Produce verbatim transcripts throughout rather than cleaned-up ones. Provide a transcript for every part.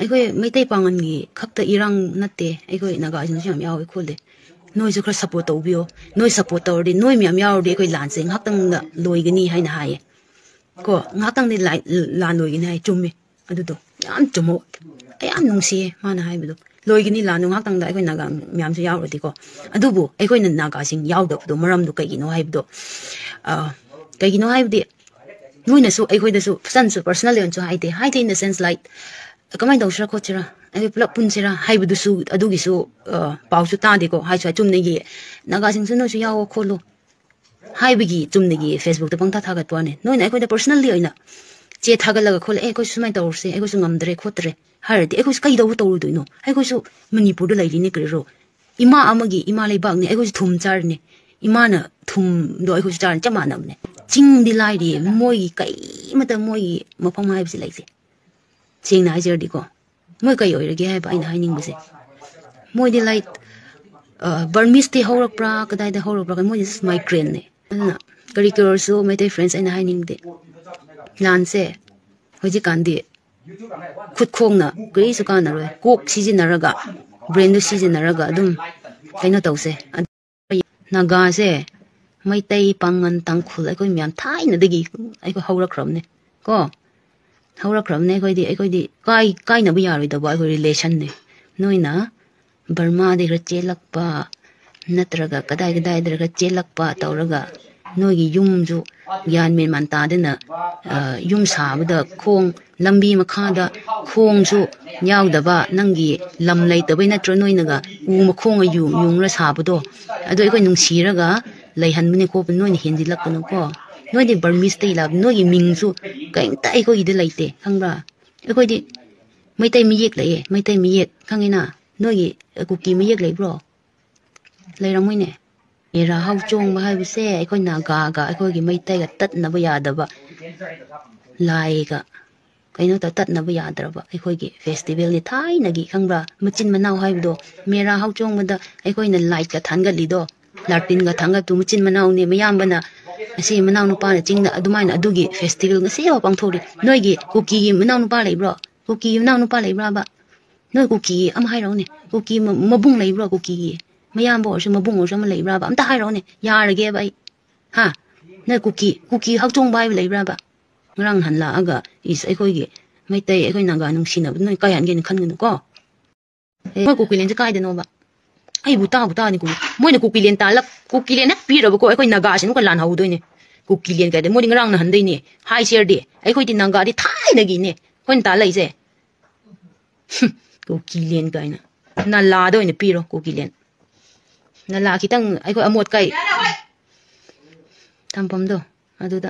ꯑꯩꯈꯣꯏ ꯃꯩꯇꯩ ꯄꯥꯡꯒꯟꯒꯤ ꯈꯛꯇ ꯏꯔꯥꯡ ꯅꯠꯇꯦ ꯑꯩꯈꯣꯏ ꯅꯥꯒꯥꯁꯤꯡꯁꯨ ꯌꯥꯝ ꯌꯥꯎꯏ ꯈꯣꯠꯂꯦ ꯅꯣꯏꯁꯨ ꯈꯔ ꯁꯞꯄꯣꯔꯠ ꯇꯧꯕꯤꯌꯣ ꯅꯣꯏ ꯁꯞꯄꯣꯔꯠ ꯇꯧꯔꯗꯤ ꯅꯣꯏ ꯃꯌꯥꯝ ꯌꯥꯎꯔꯗꯤ ꯑꯩꯈꯣꯏ ꯂꯥꯟꯁꯦ ꯉꯥꯛꯇꯪꯗ ꯂꯣꯏꯒꯅꯤ ꯍꯥꯏꯅ ꯍꯥꯏꯌꯦ ꯀꯣ ꯉꯥꯛꯇꯪꯗꯤ ꯂꯥꯟ ꯂꯣꯏꯒꯅꯤ ꯍꯥꯏ ꯆꯨꯝꯃꯦ ꯑꯗꯨꯗꯣ ꯌꯥꯝ ꯆꯨꯝꯃꯣ ꯑꯩ ꯌꯥꯝ ꯅꯨꯡꯁꯤꯌꯦ ꯃꯥꯅ ꯍꯥꯏꯕꯗꯣ ꯂꯣꯏꯒꯅꯤ ꯂꯥꯟꯗꯣ ꯉꯥꯛꯇꯪꯗ ꯑꯩꯈꯣꯏ ꯅꯥꯒꯥ ꯃꯌꯥꯝꯁꯨ ꯌꯥꯎꯔꯗꯤꯀꯣ ꯑꯗꯨꯕꯨ ꯑꯩꯈꯣꯏꯅ ꯅꯥꯒꯥꯁꯤꯡ ꯌꯥꯎꯗꯕꯗꯣ ꯃꯔꯝꯗꯣ ꯀꯩꯒꯤꯅꯣ ꯍꯥꯏꯕꯗꯣ ꯀꯩꯒꯤꯅꯣ ꯍꯥꯏꯕꯗꯤ ꯅꯣꯏꯅꯁꯨ ꯑꯩꯈꯣꯏꯗꯁꯨ ꯐꯖꯅꯁꯨ ꯄꯔꯁꯅꯦꯜ ꯑꯣꯏꯅꯁꯨ ꯍꯥꯏꯗꯦ ꯍꯥꯏꯗꯦ ꯏꯟ ꯗ ꯁꯦꯟꯁ ꯂꯥꯏꯛ ꯀꯃꯥꯏꯅ ꯇꯧꯁꯤꯔꯥ ꯈꯣꯠꯁꯤꯔꯥ ꯑꯩꯈꯣꯏ ꯄꯨꯂꯞ ꯄꯨꯟꯁꯤꯔꯥ ꯍꯥꯏꯕꯗꯨꯁꯨ ꯑꯗꯨꯒꯤꯁꯨ ꯄꯥꯎꯁꯨ ꯇꯥꯗꯦꯀꯣ ꯍꯥꯏꯁꯨ ꯍꯥꯏ ꯆꯨꯝꯅꯒꯤ ꯅꯥꯒꯥꯁꯤꯡꯁꯨ ꯅꯣꯏꯁꯨ ꯌꯥꯎꯋꯣ ꯈꯣꯠꯂꯣ ꯍꯥꯏꯕꯒꯤ ꯆꯨꯝꯅꯒꯤ ꯐꯦꯁꯕꯨꯛꯇ ꯄꯪꯊꯥ ꯊꯥꯒꯠꯄ ꯋꯥꯅꯤ ꯅꯣꯏꯅ ꯑꯩꯈꯣꯏꯗ ꯄꯔꯁꯅꯦꯜꯂꯤ ꯑꯣꯏꯅ ꯆꯦ ꯊꯥꯒꯠꯂꯒ ꯈꯣꯠꯂꯦ ꯑꯦ ꯑꯩꯈꯣꯏꯁꯨ ꯁꯨꯃꯥꯏꯅ ꯇꯧꯔꯁꯦ ꯑꯩꯈꯣꯏꯁꯨ ꯉꯝꯗ꯭ꯔꯦ ꯈꯣꯠꯇ꯭ꯔꯦ ꯍꯥꯏꯔꯗꯤ ꯑꯩꯈꯣꯏꯁꯨ ꯀꯩꯗꯧꯕ ꯇꯧꯔꯣꯏꯗꯣꯏꯅꯣ ꯑꯩꯈꯣꯏꯁꯨ ꯃꯅꯤꯄꯨꯔꯗ ꯂꯩꯔꯤꯅꯦ ꯀꯔꯤꯔꯣ ꯏꯃꯥ ꯑꯃꯒꯤ ꯏꯃꯥ ꯂꯩꯕꯥꯛꯅꯤ ꯑꯩꯈꯣꯏꯁꯨ ꯊꯨꯝ ꯆꯥꯔꯤꯅꯦ ꯏꯃꯥꯅ ꯊꯨꯝꯗꯣ ꯑꯩꯈꯣꯏꯁꯨ ꯆꯥꯔꯅꯤ ꯆꯞ ꯃꯥꯟꯅꯕꯅꯦ ꯆꯤꯡꯗꯤ ꯂꯥꯏꯔꯤꯌꯦ ꯃꯣꯏꯒꯤ ꯀꯩꯃꯇ ꯃꯣꯏꯒꯤ ꯃꯐꯝ ꯍꯥꯏꯕꯁꯤ ꯂꯩꯇꯦ ꯁꯦꯡꯅ ꯍꯥꯏꯖꯔꯗꯤꯀꯣ ꯃꯣꯏ ꯀꯩ ꯑꯣꯏꯔꯒꯦ ꯍꯥꯏꯕ ꯑꯩꯅ ꯍꯥꯏꯅꯤꯡꯕꯁꯦ ꯃꯣꯏꯗꯤ ꯂꯥꯏꯛ ꯕꯔꯃꯤꯁꯇꯤ ꯍꯧꯔꯛꯄ꯭ꯔꯥ ꯀꯗꯥꯏꯗ ꯍꯧꯔꯛꯄ꯭ꯔꯥ ꯃꯣꯏꯗꯤ ꯃꯥꯏꯒ꯭ꯔꯦꯟꯅꯦ ꯑꯗꯨꯅ ꯀꯔꯤ ꯀꯔꯁꯨ ꯃꯩꯇꯩ ꯐ꯭ꯔꯦꯟꯁ ꯑꯩꯅ ꯍꯥꯏꯅꯤꯡꯗꯦ ꯂꯥꯟꯁꯦ ꯍꯧꯖꯤꯛꯀꯥꯟꯗꯤ ꯈꯨꯠꯈꯣꯡꯅ ꯀꯔꯤꯁꯨ ꯀꯥꯟꯅꯔꯣꯏ ꯀꯣꯛ ꯁꯤꯖꯤꯟꯅꯔꯒ ꯕ꯭ꯔꯦꯟꯗꯨ ꯁꯤꯖꯤꯟꯅꯔꯒ ꯑꯗꯨꯝ ꯀꯩꯅꯣ ꯇꯧꯁꯦ ꯅꯥꯒꯥꯁꯦ ꯃꯩꯇꯩ ꯄꯥꯡꯒꯟ ꯇꯥꯡꯈꯨꯜ ꯑꯩꯈꯣꯏ ꯃꯌꯥꯝ ꯊꯥꯏꯅꯗꯒꯤ ꯑꯩꯈꯣꯏ ꯍꯧꯔꯛꯈ꯭ꯔꯕꯅꯦ ꯀꯣ ꯍꯧꯔꯛꯈ꯭ꯔꯕꯅꯦ ꯑꯩꯈꯣꯏꯗꯤ ꯑꯩꯈꯣꯏꯗꯤ ꯀꯥꯏꯅꯕ ꯌꯥꯔꯣꯏꯗꯕ ꯑꯩꯈꯣꯏ ꯔꯤꯂꯦꯁꯟꯅꯦ ꯅꯣꯏꯅ ꯕꯔꯃꯥꯗꯒꯤ ꯆꯦꯜꯂꯛꯄ ꯅꯠꯇ꯭ꯔꯒ ꯀꯗꯥꯏ ꯀꯗꯥꯏꯗꯒ ꯆꯦꯜꯂꯛꯄ ꯇꯧꯔꯒ ꯅꯣꯏꯒꯤ ꯌꯨꯝꯁꯨ ꯒ꯭ꯌꯥꯟ ꯃꯦꯟꯃꯥꯟ ꯇꯥꯗꯅ ꯌꯨꯝ ꯁꯥꯕꯗ ꯈꯣꯡ ꯂꯝꯕꯤ ꯃꯈꯥꯗ ꯈꯣꯡꯁꯨ ꯌꯥꯎꯗꯕ ꯅꯪꯒꯤ ꯂꯝ ꯂꯩꯇꯕꯩ ꯅꯠꯇ꯭ꯔꯣ ꯅꯣꯏꯅꯒ ꯎ ꯃꯈꯣꯡꯒ ꯌꯨꯡꯔ ꯁꯥꯕꯗꯣ ꯑꯗꯣ ꯑꯩꯈꯣꯏ ꯅꯨꯡꯁꯤꯔꯒ ꯂꯩꯍꯟꯕꯅꯦ ꯈꯣꯠꯄ ꯅꯣꯏꯅ ꯍꯦꯟꯖꯤꯜꯂꯛꯀꯅꯨꯀꯣ ꯅꯣꯏꯗꯤ ꯕꯔꯃꯤꯁꯇꯩ ꯂꯥꯛ ꯅꯣꯏꯒꯤ ꯃꯤꯡꯁꯨ ꯀꯩꯝꯇ ꯑꯩꯈꯣꯏꯒꯤꯗꯤ ꯂꯩꯇꯦ ꯈꯪꯕ꯭ꯔꯥ ꯑꯩꯈꯣꯏꯗꯤ ꯃꯩꯇꯩ ꯃꯌꯦꯛ ꯂꯩꯌꯦ ꯃꯩꯇꯩ ꯃꯌꯦꯛ ꯈꯪꯉꯤꯅ ꯅꯣꯏꯒꯤ ꯀꯨꯀꯤ ꯃꯌꯦꯛ ꯂꯩꯕ꯭ꯔꯣ ꯂꯩꯔꯝꯃꯣꯏꯅꯦ ꯃꯦꯔꯥ ꯍꯥꯎ ꯆꯣꯡꯕ ꯍꯥꯏꯕꯁꯦ ꯑꯩꯈꯣꯏ ꯅꯥꯒꯥꯒ ꯑꯩꯈꯣꯏꯒꯤ ꯃꯩꯇꯩꯒ ꯇꯠꯅꯕ ꯌꯥꯗꯕ ꯂꯥꯏꯒ ꯀꯩꯅꯣꯇ ꯇꯠꯅꯕ ꯌꯥꯗ꯭ꯔꯕ ꯑꯩꯈꯣꯏꯒꯤ ꯐꯦꯁꯇꯤꯚꯦꯜꯅꯤ ꯊꯥꯏꯅꯒꯤ ꯈꯪꯕ꯭ꯔꯥ ꯃꯆꯤꯟ ꯃꯅꯥꯎ ꯍꯥꯏꯕꯗꯣ ꯃꯦꯔꯥ ꯍꯥꯎ ꯆꯣꯡꯕꯗ ꯑꯩꯈꯣꯏꯅ ꯂꯥꯏꯠꯀ ꯊꯥꯟꯒꯠꯂꯤꯗꯣ ꯂꯥꯔꯇꯤꯟꯒ ꯊꯥꯡꯒꯠꯇꯨ ꯃꯆꯤꯟ ꯃꯅꯥꯎꯅꯤ ꯃꯌꯥꯝꯕꯅ ꯑꯁꯤ ꯃꯅꯥꯎ ꯅꯨꯄꯥꯅ ꯆꯤꯡꯗ ꯑꯗꯨꯃꯥꯏꯅ ꯑꯗꯨꯒꯤ ꯐꯦꯁꯇꯤꯚꯦꯜ ꯉꯁꯤꯐꯥꯎ ꯄꯥꯡꯊꯣꯛꯔꯤ ꯅꯣꯏꯒꯤ ꯀꯨꯀꯤꯒꯤ ꯃꯅꯥꯎ ꯅꯨꯄꯥ ꯂꯩꯕ꯭ꯔꯣ ꯀꯨꯀꯤꯒꯤ ꯃꯅꯥꯎ ꯅꯨꯄꯥ ꯂꯩꯕ꯭ꯔꯥꯕ ꯅꯣꯏ ꯀꯨꯀꯤꯒꯤ ꯑꯃ ꯍꯥꯏꯔꯛꯎꯅꯦ ꯀꯨꯀꯤ ꯃꯕꯨꯡ ꯂꯩꯕ꯭ꯔꯣ ꯀꯨꯀꯤꯒꯤ ꯃꯌꯥꯝꯕ ꯑꯣꯏꯔꯁꯨ ꯃꯕꯨꯡ ꯑꯣꯏꯔꯁꯨ ꯑꯃ ꯂꯩꯕ꯭ꯔꯥꯕ ꯑꯝꯇ ꯍꯥꯏꯔꯛꯎꯅꯦ ꯌꯥꯔꯒꯦꯕ ꯑꯩ ꯍꯥ ꯅꯣꯏ ꯀꯨꯀꯤ ꯀꯨꯀꯤ ꯍꯛꯆꯣꯡꯕ ꯍꯥꯏꯕ ꯂꯩꯕ꯭ꯔꯥꯕ ꯉꯔꯥꯡ ꯅꯍꯥꯟ ꯂꯥꯛꯑꯒ ꯏꯁ ꯑꯩꯈꯣꯏꯒꯤ ꯃꯩꯇꯩ ꯑꯩꯈꯣꯏ ꯅꯥꯒꯥ ꯅꯨꯡꯁꯤꯅꯕ ꯅꯣꯏ ꯀꯥꯏ ꯍꯟꯒꯦꯅ ꯈꯟꯒꯅꯨ ꯀꯣ ꯃꯣꯏ ꯀꯨꯀꯤꯂꯦꯟꯁꯦ ꯀꯥꯏꯗꯅꯣꯕ ꯑꯩꯕꯨ ꯇꯥꯕꯨ ꯇꯥꯅꯤ ꯀꯨ ꯃꯣꯏꯅ ꯀꯨꯀꯤꯂꯦꯟ ꯇꯥꯜꯂꯛ ꯀꯨꯀꯤꯂꯦꯟ ꯍꯦꯛ ꯄꯤꯔꯕꯀꯣ ꯑꯩꯈꯣꯏ ꯅꯥꯒꯥꯁꯤ ꯑꯃꯨꯛꯀ ꯂꯥꯟꯍꯧꯗꯣꯏꯅꯦ ꯀꯨꯀꯤꯂꯦꯟ ꯀꯥꯏꯗ ꯃꯣꯏꯗꯤ ꯉꯔꯥꯡ ꯅꯍꯟꯗꯩꯅꯦ ꯍꯥꯏ ꯁꯤꯌꯔꯗꯤ ꯑꯩꯈꯣꯏꯗꯤ ꯅꯥꯒꯥꯗꯤ ꯊꯥꯏꯅꯒꯤꯅꯦ ꯑꯩꯈꯣꯏꯅ ꯇꯥꯜꯂꯛꯏꯁꯦ ꯀꯨꯀꯤꯂꯦꯟ ꯀꯥꯏꯅ ꯅꯂꯥꯗ ꯑꯣꯏꯅ ꯄꯤꯔꯣ ꯀꯨꯀꯤꯂꯦꯟ ꯅꯂꯥ ꯈꯤꯇꯪ ꯑꯩꯈꯣꯏ ꯑꯃꯣꯠꯀꯥꯏ ꯊꯝꯐꯝꯗꯣ ꯑꯗꯨꯗ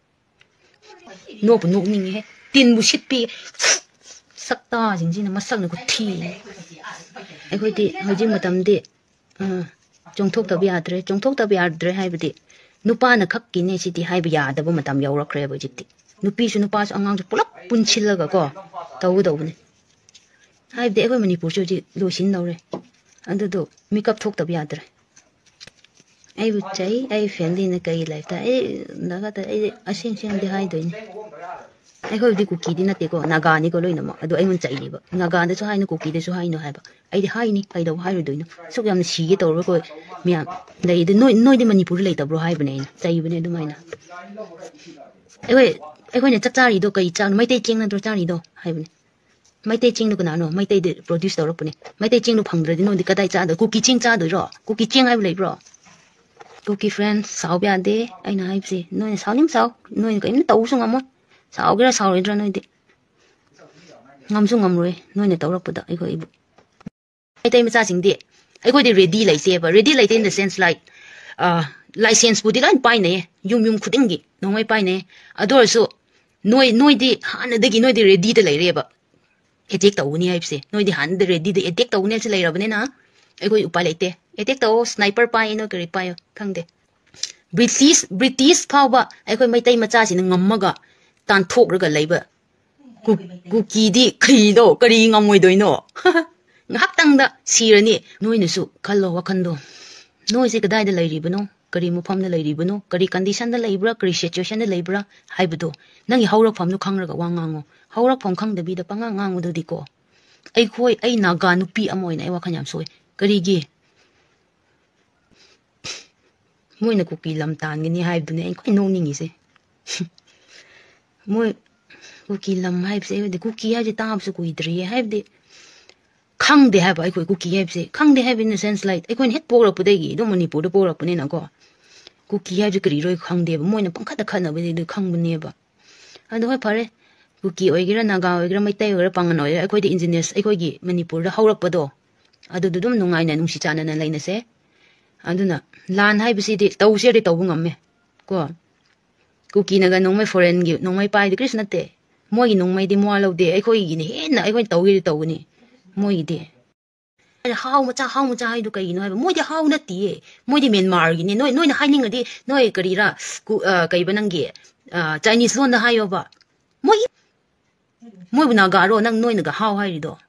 ꯅꯣꯛꯄꯨ ꯅꯣꯛꯅꯤꯡꯉꯦꯍꯦ ꯇꯤꯟꯕꯨ ꯁꯤꯠꯄꯤ ꯁꯛꯇꯥꯁꯤꯡꯁꯤꯅ ꯃꯁꯛꯅ ꯊꯤ ꯑꯩꯈꯣꯏꯗꯤ ꯍꯧꯖꯤꯛ ꯃꯇꯝꯗꯤ ꯆꯣꯡꯊꯣꯛꯇꯕ ꯌꯥꯗ꯭ꯔꯦ ꯆꯣꯡꯊꯣꯛꯇꯕ ꯌꯥꯗ꯭ꯔꯦ ꯍꯥꯏꯕꯗꯤ ꯅꯨꯄꯥꯅ ꯈꯛꯀꯤꯅꯦ ꯁꯤꯗꯤ ꯍꯥꯏꯕ ꯌꯥꯗꯕ ꯃꯇꯝ ꯌꯧꯔꯛꯈ꯭ꯔꯦꯕ ꯍꯧꯖꯤꯛꯇꯤ ꯅꯨꯄꯤꯁꯨ ꯅꯨꯄꯥꯁꯨ ꯑꯉꯥꯡꯁꯨ ꯄꯨꯂꯞ ꯄꯨꯟꯁꯤꯜꯂꯒ ꯀꯣ ꯇꯧꯒꯗꯧꯕꯅꯤ ꯍꯥꯏꯕꯗꯤ ꯑꯩꯈꯣꯏ ꯃꯅꯤꯄꯨꯔꯁꯨ ꯍꯧꯖꯤꯛ ꯂꯣꯏꯁꯤꯟꯗꯧꯔꯦ ꯑꯗꯨꯗꯣ ꯃꯤꯀꯞ ꯊꯣꯛꯇꯕ ꯌꯥꯗ꯭ꯔꯦ ꯑꯩꯕꯨ ꯆꯩ ꯑꯩ ꯐꯦꯃꯤꯂꯤꯅ ꯀꯩ ꯂꯩꯇ ꯑꯩ ꯅꯒꯗ ꯑꯩ ꯑꯁꯦꯡ ꯁꯦꯡꯗꯤ ꯍꯥꯏꯗꯣꯏꯅꯤ ꯑꯩꯈꯣꯏꯕꯨꯗꯤ ꯀꯨꯀꯤꯗꯤ ꯅꯠꯇꯦꯀꯣ ꯅꯥꯒꯥꯅꯤꯀꯣ ꯂꯣꯏꯅꯃꯛ ꯑꯗꯣ ꯑꯩꯉꯣꯟꯗ ꯆꯩꯔꯤꯕ ꯅꯥꯒꯥꯗꯁꯨ ꯍꯥꯏꯅꯨ ꯀꯨꯀꯤꯗꯁꯨ ꯍꯥꯏꯅꯨ ꯍꯥꯏꯕ ꯑꯩꯗꯤ ꯍꯥꯏꯅꯤ ꯀꯩꯗꯧꯕ ꯍꯥꯏꯔꯣꯏꯗꯣꯏꯅꯣ ꯁꯨꯛ ꯌꯥꯝꯅ ꯁꯤꯒꯦ ꯇꯧꯔꯒ ꯑꯩꯈꯣꯏ ꯃꯌꯥꯝ ꯂꯩ ꯅꯣꯏ ꯅꯣꯏꯗꯤ ꯃꯅꯤꯄꯨꯔꯗ ꯂꯩꯇꯕ꯭ꯔꯣ ꯍꯥꯏꯕꯅꯦ ꯑꯩꯅ ꯆꯩꯕꯅꯦ ꯑꯗꯨꯃꯥꯏꯅ ꯑꯩꯈꯣꯏ ꯑꯩꯈꯣꯏꯅ ꯆꯥꯛ ꯆꯥꯔꯤꯗꯣ ꯀꯩ ꯆꯥꯛ ꯃꯩꯇꯩ ꯆꯦꯡ ꯅꯠꯇ꯭ꯔꯣ ꯆꯥꯔꯤꯗꯣ ꯍꯥꯏꯕꯅꯦ ꯃꯩꯇꯩ ꯆꯦꯡꯗꯨ ꯀꯅꯥꯅꯣ ꯃꯩꯇꯩꯗ ꯄ꯭ꯔꯣꯗ꯭ꯌꯨꯁ ꯇꯧꯔꯛꯄꯅꯦ ꯃꯩꯇꯩ ꯆꯦꯡꯗꯨ ꯐꯪꯗ꯭ꯔꯗꯤ ꯅꯣꯏꯗꯤ ꯀꯗꯥꯏ ꯆꯥꯗꯣꯏ ꯀꯨꯀꯤ ꯆꯦꯡ ꯆꯥꯗꯣꯏꯔꯣ ꯀꯨꯀꯤ ꯆꯦꯡ ꯍꯥꯏꯕ ꯂꯩꯕ꯭ꯔꯣ ꯀꯨꯀꯤ ꯐ꯭ꯔꯦꯟ ꯁꯥꯎꯕ ꯌꯥꯗꯦ ꯑꯩꯅ ꯍꯥꯏꯕꯁꯦ ꯅꯣꯏꯅ ꯁꯥꯎꯅꯤꯡ ꯁꯥꯎ ꯅꯣꯏꯅ ꯀꯔꯤꯝꯇ ꯇꯧꯕꯁꯨ ꯉꯝꯃꯣꯏ ꯁꯥꯎꯒꯦꯔꯥ ꯁꯥꯎꯔꯣꯏꯗ꯭ꯔꯥ ꯅꯣꯏꯗꯤ ꯉꯝꯁꯨ ꯉꯝꯔꯣꯏ ꯅꯣꯏꯅ ꯇꯧꯔꯛꯄꯗ ꯑꯩꯈꯣꯏꯕꯨ ꯃꯩꯇꯩ ꯃꯆꯥꯁꯤꯡꯗꯤ ꯑꯩꯈꯣꯏꯗꯤ ꯔꯦꯗꯤ ꯂꯩꯇꯦꯕ ꯔꯦꯗꯤ ꯂꯩꯇꯦ ꯏꯟ ꯗ ꯁꯦꯟꯁ ꯂꯥꯏꯛ ꯂꯥꯏꯁꯦꯟꯁꯄꯨꯗꯤ ꯂꯣꯏ ꯄꯥꯏꯅꯩꯌꯦ ꯌꯨꯝ ꯌꯨꯝ ꯈꯨꯗꯤꯡꯒꯤ ꯅꯣꯡꯃꯩ ꯄꯥꯏꯅꯩ ꯑꯗꯨ ꯑꯣꯏꯔꯁꯨ ꯅꯣꯏ ꯅꯣꯏꯗꯤ ꯍꯥꯟꯅꯗꯒꯤ ꯅꯣꯏꯗꯤ ꯔꯦꯗꯤꯗ ꯂꯩꯔꯦꯕ ꯑꯦꯇꯦꯛ ꯇꯧꯒꯅꯤ ꯍꯥꯏꯕꯁꯦ ꯅꯣꯏꯗꯤ ꯍꯥꯟꯅꯗ ꯔꯦꯗꯤꯗ ꯑꯦꯇꯦꯛ ꯇꯧꯒꯅꯤ ꯍꯥꯏꯕꯁꯦ ꯂꯩꯔꯕꯅꯤꯅ ꯑꯩꯈꯣꯏ ꯎꯄꯥꯏ ꯂꯩꯇꯦ ꯑꯦꯇꯦꯛ ꯇꯧꯑꯣ ꯁ꯭ꯅꯥꯏꯄꯔ ꯄꯥꯏꯌꯦ ꯅꯣꯏ ꯀꯔꯤ ꯄꯥꯏꯌꯣ ꯈꯪꯗꯦ ꯕ꯭ꯔꯤꯇꯤꯁ ꯕ꯭ꯔꯤꯇꯤꯁ ꯐꯥꯎꯕ ꯑꯩꯈꯣꯏ ꯃꯩꯇꯩ ꯃꯆꯥꯁꯤꯅ ꯉꯝꯃꯒ ꯇꯥꯟꯊꯣꯛꯔꯒ ꯂꯩꯕ ꯀꯨꯀꯤꯗꯤ ꯀꯔꯤꯗꯣ ꯀꯔꯤ ꯉꯝꯃꯣꯏꯗꯣꯏꯅꯣ ꯉꯥꯏꯍꯥꯛꯇꯪꯗ ꯁꯤꯔꯅꯤ ꯅꯣꯏꯅꯁꯨ ꯈꯜꯂꯣ ꯋꯥꯈꯟꯗꯣ ꯅꯣꯏꯁꯦ ꯀꯗꯥꯏꯗ ꯂꯩꯔꯤꯕꯅꯣ ꯀꯔꯤ ꯃꯐꯝꯗ ꯂꯩꯔꯤꯕꯅꯣ ꯀꯔꯤ ꯀꯟꯗꯤꯁꯟꯗ ꯂꯩꯕ꯭ꯔꯥ ꯀꯔꯤ ꯁꯤꯆꯨꯋꯦꯁꯟꯗ ꯂꯩꯕ꯭ꯔꯥ ꯍꯥꯏꯕꯗꯣ ꯅꯪꯒꯤ ꯍꯧꯔꯛꯐꯝꯗꯣ ꯈꯪꯔꯒ ꯋꯥ ꯉꯥꯡꯉꯣ ꯍꯧꯔꯛꯐꯝ ꯈꯪꯗꯕꯤꯗ ꯄꯉꯥꯡ ꯉꯥꯡꯕꯗꯨꯗꯤꯀꯣ ai khoi ai naga nupi amoi na ai wakhan yam soi karigi moina kuki lam tan gini hai bune ai khoi no ningi se moi kuki lam hai se de kuki ha je tam su kui dri hai de khang de ha ba ai khoi kuki hai se khang de ha in the sense like ai khoi het por pu de gi do manipur de por pu ne na ko kuki ha je kri roi khang de moina pangkha da khana ba de khang bune ba ado hoi phare kuki oigira naga oigira mai tai oigira pangan oi ai khoi de engineers ai khoi gi manipur da haurak pa do adu du dum nungai na nungsi chana na laina se aduna lan hai bisi di tau se ri tau ngamme ko kuki naga nongmai foreign gi nongmai pai di krishna te moi gi nongmai di mo lo de ai khoi gi ni he na ai khoi tau gi tau ni moi di how ma cha how ma cha hai du kai no hai moi di how na ti moi di Myanmar gi ni noi noi na hai ning di noi kari ra ku kai banang gi Chinese lon da hai yo ba moi moi bu naga ro nang noi na ga how hai ri do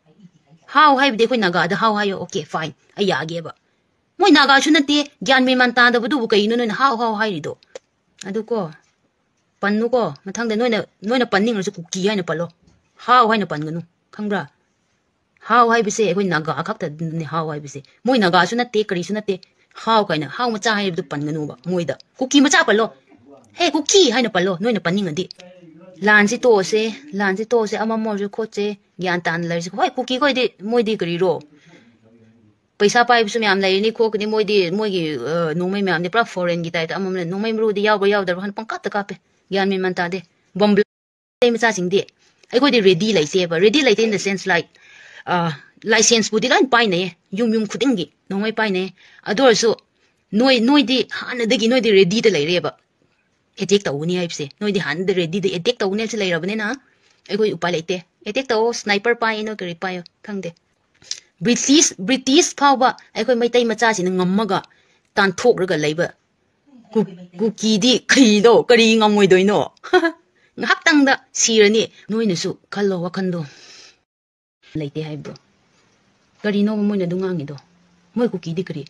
how hai bi de khoi naga da how hai yo okay fine ai ya ge ba moi naga chu na ti gyan me man ta da bu du bu kai no noi how how hai ri do adu ko pannu ko mathang da noi na noi na panning ru kuki hai na palo how hai na pan ganu khangbra how hai bi se khoi naga khak ta ni how hai bi se moi naga chu na te kari chu na te how kai na how ma cha hai bu pan ganu ba moi da kuki ma cha palo he kuki hai na palo noi na panning adi lan si to se lan si to se ama mo ju kho che gyan tan lai se hoi kuki khoi de moi di kari ro paisa pai su myam lai ni kho ni moi di moi gi nongmai myam ni pra foreign gi tai ta amam le nongmai mru di yaw ba yaw dar han pangkat ta ka pe gyan min man ta de bomb lai ma cha sing de ai khoi de ready lai se ba ready lai in the sense like uh license bu di lan pai ne yum yum khuding gi nongmai pai ne ador su noi noi di han de gi noi di ready de lai re ba attack tau ni ai se noi di han de ready de attack tau ne se lai ra bane na ai khoi upai lai te attack tau sniper pai no kari pai khang de British British power ai khoi mai tai macha sin ngammaga tan thok raga leiba ku ki di khai do kari ngamoi doi no ngak tang da sirani noi na su khallo wakhan do leite hai do kari no moi na dungang do moi ku ki di kari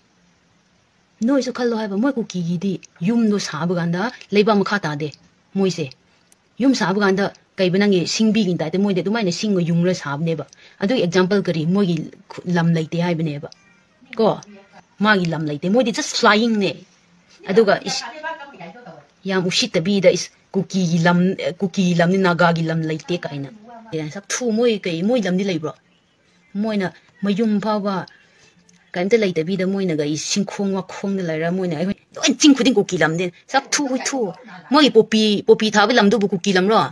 noi su khallo hai ba moi ku ki gi di yum no sabu ganda leiba makha ta de moi se yum sabu ganda kai banang gi singbi gi ta de moi de dumai na sing yung ra sab ne ba adu example kari moi gi lam leite hai bane ba ko ma gi lam leite moi di just flying ne adu ga is yam ushit ta bi da is kuki gi lam kuki lam ni naga gi lam leite kai na ya sak thu moi kai moi lam ni lei bro moi na mayum pha ba kai ta leite bi da moi na ga is singkhong wa khong ni lai ra moi na ai loi ching khuding kuki lam den sak thu hui thu moi popi popi tha bi lam du bu kuki lam ro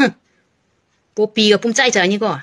popi ga pum chai chai ni ko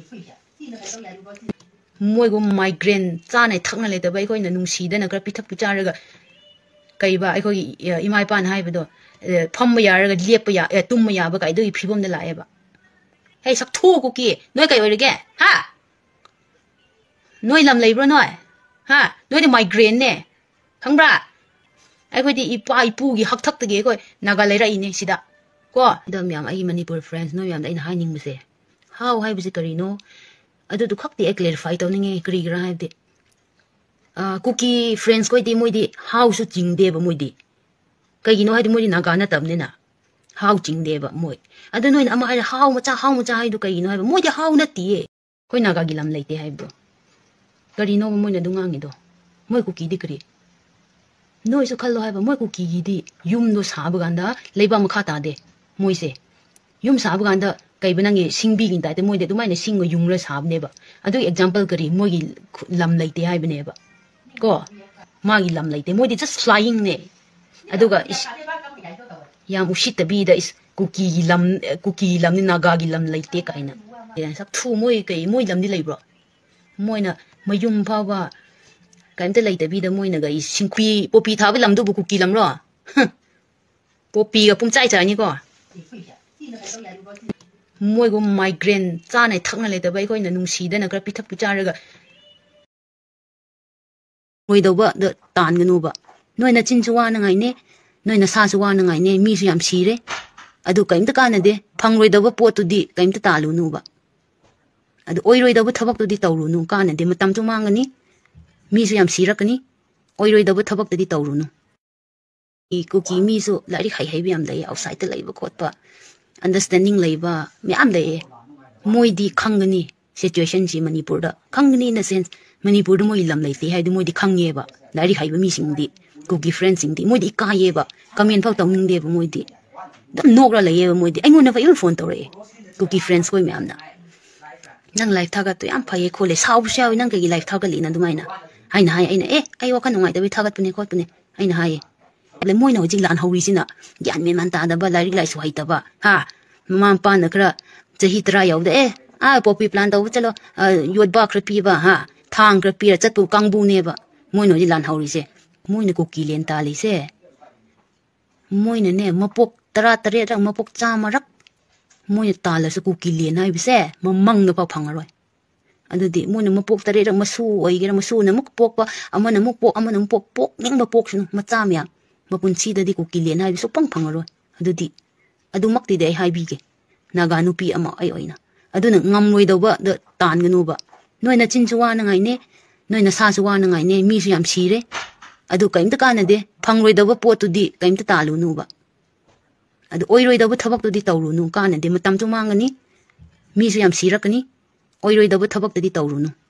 moi go migraine cha nai thak na le da bai khoi na nung si da na kra pi thak pi cha ra ga kai ba ai khoi imai pan hai ba do pham ma ya ra ga lep ya tum ma ya ba kai do phibom da la e ba hey sak thu kuki noi kai oi ge ha noi lam lei bro noi ha noi de migraine ne khangbra ai khoi di ipa ipu gi hak thak ta ge khoi naga lai ra i ne sida ko da myam ai manipur friends no yam da ina hai ning bse how hai bse kari no adu du khak ti e clarify to ninge kri gra hai de a kuki friends koi di moi di how su jing de ba moi di kai gi no hai di moi di naga na tam ne na how jing de ba moi adu noi ama hai how ma cha how ma cha hai du kai gi no hai ba moi di how na ti e koi naga gi lam leite hai bu kari no moi na dungang do moi kuki di kri noi su khallo hai ba moi kuki gi di yum no sabu ganda leiba makha ta de moi se yum sabu ganda kai banang gi singbi gi ta de moi de dumai na sing yung ra sab ne ba adu example kari moi gi lam leite hai bane ba ko ma gi lam leite moi di just flying ne adu ga is yam ushit ta bi da is kuki gi lam kuki lam ni naga gi lam leite kai na ya sak thu moi kai moi lam ni lei bro moi na mayum pha ba kai ta leite bi da moi na ga is singkhui popi tha bi lam du bu kuki lam ro popi ga pum chai chai ni ko moi go migraine cha nai thak na le da bai khoi na nung si da na kra pi thak pi cha ra ga moi do ba da tan gnu ba noi na chin chu wa na ngai ne noi na sa chu wa na ngai ne mi su yam si re adu kaim ta ka na de phang roi da ba pot tu di kaim ta ta lu nu ba adu oi roi da ba thabak tu di taw ru nu ka na de matam chu mang ani mi su yam si ra kani oi roi da ba thabak tu di taw ru nu i kuki mi su la ri khai hai bi am dai outside ta lai ba khot pa understanding lai ba me am dai moi di khang ni situation si Manipur da khangni na sense Manipur da moi lam leite hai du moi di khangye ba lari hai ba mi sing di kuki friends sing di moi di ka ye ba comment phau tawning de ba moi di dam nok ra le ye ba moi di ai ngon na fa phone tawre kuki friends koi myam na nang life thagat to yam phaye khole sau sau nang ke life thagat li na du mai na hai na hai ai na eh ai wa kan ngai da bi thagat pune khot pune ai na hai le moi na hojik lan hori sina gyan me man ta da ba lari lai su hai ta ba ha mama pa na kra chahi tra yaw da eh a poppy plant daw chalo yod ba khra pi ba ha thang khra pi ra chat pu kang bu ne ba moi no ji lan hori se moi na ko ki len ta li se moi na ne mapok tara tare ra mapok cha ma rak moi na ta la su ku ki len hai bi se mamang na pa phang aroi adu di moi na mapok tare ra masu oi ge ra masu na muk pok pa amana muk pok amana muk pok pok ning ba pok sinu ma cha mya ma pun chi da di ku ki len hai bi su pang phang aroi adu di adu mak ti de hai bi ge naga nu pi ama ai oina aduna ngam loi do ba de tan gnu ba noina chin chuwa na ngai ne noina sa chuwa na ngai ne mi su yam sire adu kaim ta kana de phang loi do ba pot tu di kaim ta talu nu ba adu oi roi do ba thabak tu di tawru nu kana de matam chu mangani mi su yam sirakani oi roi do ba thabak tu di tawru nu